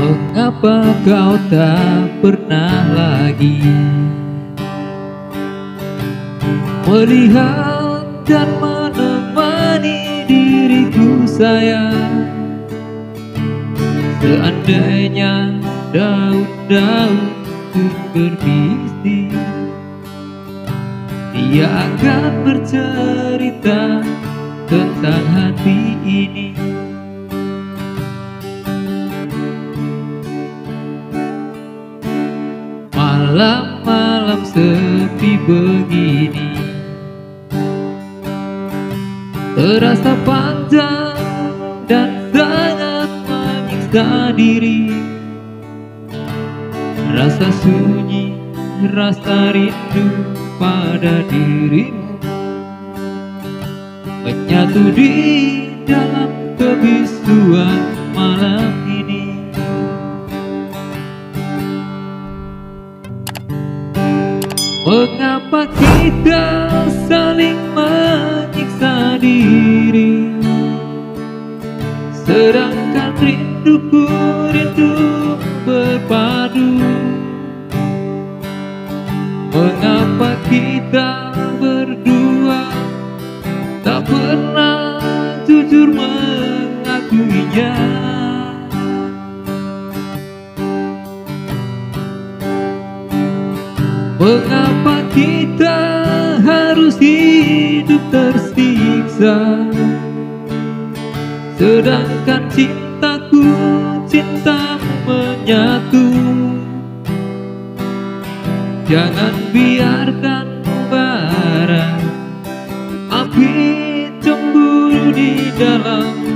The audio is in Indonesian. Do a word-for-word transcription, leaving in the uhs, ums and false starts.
Mengapa kau tak pernah lagi melihat dan menemani diriku sayang? Seandainya daun-daun pun berbisik, dia akan bercerita tentang hati ini. Malam-malam sepi begini terasa panjang dan sangat menyiksa diri. Rasa sunyi, rasa rindu pada dirimu menyatu di dalam kebisuan malam ini. Mengapa kita saling menyiksa diri, sedangkan rinduku rindu berpadu? Mengapa kita berdua tak pernah jujur mengakuinya? Mengapa kita harus hidup tersiksa, sedangkan cintaku cintamu menyatu? Jangan biarkan bara api cemburu di dalam